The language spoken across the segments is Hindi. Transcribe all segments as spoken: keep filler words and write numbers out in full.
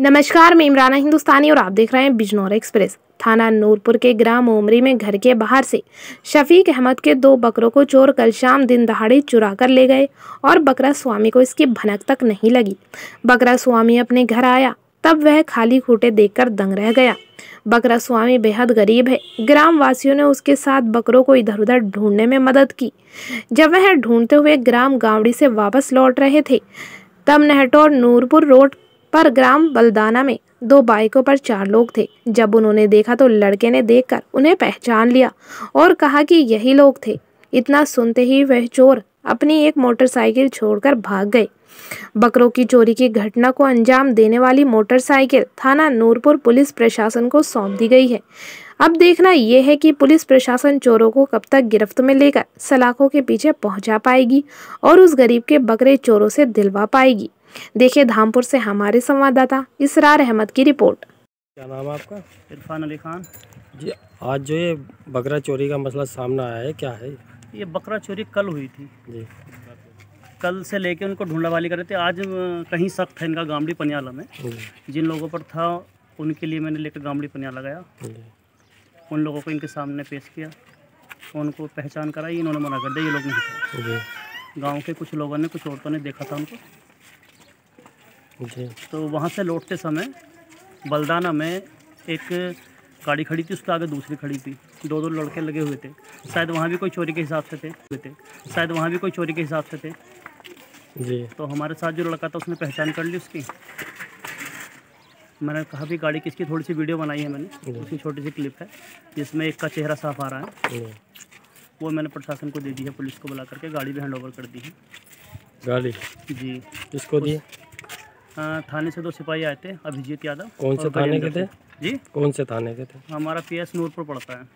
नमस्कार, मैं इमराना हिंदुस्तानी और आप देख रहे हैं बिजनौर एक्सप्रेस। थाना नूरपुर के ग्राम ओमरी में घर के बाहर से शफीक अहमद के दो बकरों को चोर कल शाम दिन दहाड़े चुरा कर ले गए और बकरा स्वामी को इसकी भनक तक नहीं लगी। बकरा स्वामी अपने घर आया तब वह खाली खूंटे देखकर दंग रह गया। बकरा स्वामी बेहद गरीब है। ग्राम वासियों ने उसके साथ बकरों को इधर उधर ढूंढने में मदद की। जब वह ढूंढते हुए ग्राम गावड़ी से वापस लौट रहे थे तब नहटौर नूरपुर रोड पर ग्राम बलदाना में दो बाइकों पर चार लोग थे। जब उन्होंने देखा तो लड़के ने देखकर उन्हें पहचान लिया और कहा कि यही लोग थे। इतना सुनते ही वह चोर अपनी एक मोटरसाइकिल छोड़कर भाग गए। बकरों की चोरी की घटना को अंजाम देने वाली मोटरसाइकिल थाना नूरपुर पुलिस प्रशासन को सौंप दी गई है। अब देखना यह है कि पुलिस प्रशासन चोरों को कब तक गिरफ्त में लेकर सलाखों के पीछे पहुंचा पाएगी और उस गरीब के बकरे चोरों से दिलवा पाएगी। देखिए धामपुर से हमारे संवाददाता इसरार अहमद की रिपोर्ट। क्या नाम है आपका? इरफान अली खान जी, आज जो ये बकरा चोरी का मसला सामने आया है, क्या है ये? बकरा चोरी कल हुई थी जी। कल से लेके उनको ढूंढावाली कर रहे थे। आज कहीं सख्त है इनका गामड़ी पनियाला में। जिन लोगों पर था उनके लिए मैंने लेकर गामड़ी पनियाला गया। उन लोगों को इनके सामने पेश किया, उनको पहचान कराई। इन्होंने मना कर दिया, ये लोग नहीं थे। गाँव के कुछ लोगों ने, कुछ औरतों ने देखा था उनको जी। तो वहाँ से लौटते समय बलदाना में एक गाड़ी खड़ी थी, उसके आगे दूसरी खड़ी थी। दो दो लड़के लगे हुए थे। शायद वहाँ भी कोई चोरी के हिसाब से थे थे शायद वहाँ भी कोई चोरी के हिसाब से थे जी। तो हमारे साथ जो लड़का था उसने पहचान कर ली उसकी। मैंने कहा भी गाड़ी किसकी, थोड़ी सी वीडियो बनाई है मैंने, उसकी छोटी सी क्लिप है जिसमें एक का चेहरा साफ आ रहा है। वो मैंने प्रशासन को दे दी है, पुलिस को बुला करके गाड़ी भी हैंड ओवर कर दी है। गाड़ी जी किसको दी? थाने से दो सिपाही आए थे, अभिजीत यादव। कौन से थाने के थे जी? कौन से थाने के थे? हमारा पीएस नूरपुर पड़ता है,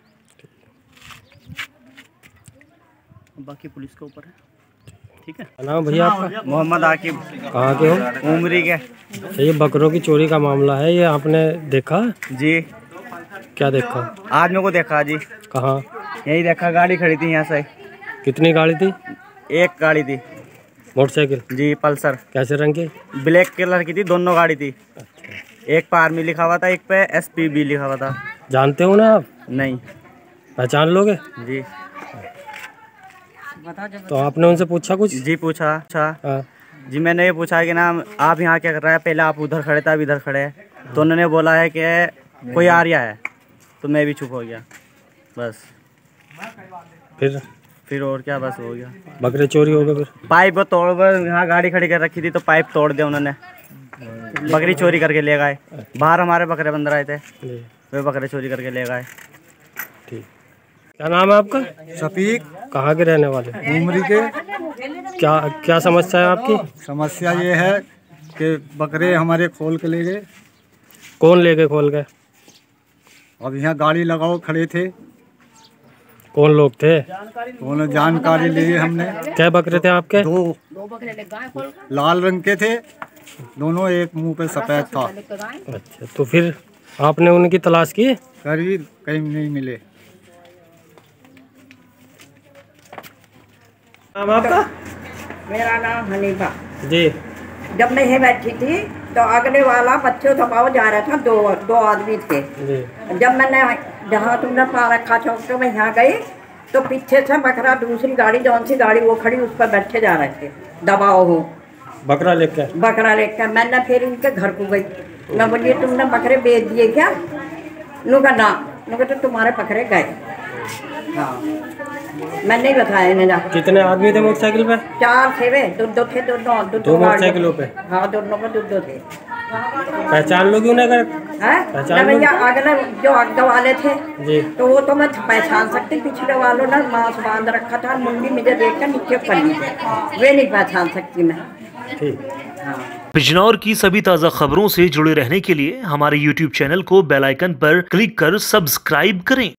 बाकी पुलिस के ऊपर है। ठीक है। नाम भैया आपका? मोहम्मद आकिब। कहाँ के हो? उमरी के। ये बकरों की चोरी का मामला है, ये आपने देखा? जी। क्या देखा? आज मेरे को देखा जी। कहाँ? यही देखा, गाड़ी खड़ी थी यहाँ से। कितनी गाड़ी थी? एक गाड़ी थी मोटरसाइकिल जी, पल्सर। कैसे रंग की? ब्लैक कलर की थी, दोनों गाड़ी थी। एक पे आर्मी लिखा हुआ था, एक पे एस पी बी लिखा हुआ था। जानते हो ना आप? नहीं। पहचान लोगे जी। तो आपने उनसे पूछा कुछ? जी पूछा। हाँ। जी मैंने ये पूछा कि ना आप यहाँ क्या कर रहा है, पहले आप उधर खड़े थे, अब इधर खड़े हैं। तो उन्होंने बोला है कि कोई आ रहा है, तो मैं भी चुप हो गया बस। फिर फिर और क्या, बस हो गया। बकरे चोरी हो गए। फिर पाइप तोड़ कर, यहाँ गाड़ी खड़ी कर रखी थी तो पाइप तोड़ दिया उन्होंने, बकरी चोरी करके ले गए। बाहर हमारे बकरे बंद रहे थे, वे बकरे चोरी करके ले गए। ठीक। क्या नाम है आपका? शफीक। कहाँ के रहने वाले? उमरी के। क्या क्या समस्या है आपकी? समस्या ये है कि बकरे हमारे खोल के ले गए। कौन ले गए खोल के? अब यहाँ गाड़ी लगाओ खड़े थे। कौन लोग थे? उन्होंने जानकारी ली हमने। क्या बकरे थे आपके? दो लाल रंग के थे दोनों, एक मुंह पे सफेद था। अच्छा, तो फिर आपने उनकी तलाश की? करी, कहीं नहीं मिले। नाम आपका? मेरा नाम हनीफा जी। जब मैं यहाँ बैठी थी तो अगले वाला बच्चों दबाव जा रहा था, दो दो आदमी थे जी। जब मैंने जहाँ तुमने पा रखा चौक तो मैं यहाँ गई तो पीछे से बकरा, दूसरी गाड़ी जौन सी गाड़ी वो खड़ी, उस पर बैठे जा रहे थे दबाव हो बकरा लेकर? बकरा लेकर। मैंने फिर इनके घर को गई, मैं बोलिए तुमने बकरे बेच दिए क्या? नुका ना, नुका तो तुम्हारे बकरे गए। हाँ, मैंने नहीं बताया इन्हें जाकर। कितने आदमी थे मोटरसाइकिल पे? चार थे वे, दो दो थे, दोनों दो दो मोटरसाइकिलों पे? हाँ, दोनों पे दो दो थे। पहचान लोगी उन्हें? अगर है भैया, अगले जो आगे वाले थे जी, तो वो तो मैं पहचान सकती। पिछले वालों ने मांस बांध रखा था, मुंडी मुझे देख कर नीचे पड़ी, वे नहीं पहचान सकती मैं। ठीक। बिजनौर की सभी ताज़ा खबरों से जुड़े रहने के लिए हमारे यूट्यूब चैनल को बेल आइकन पर क्लिक कर सब्सक्राइब करें।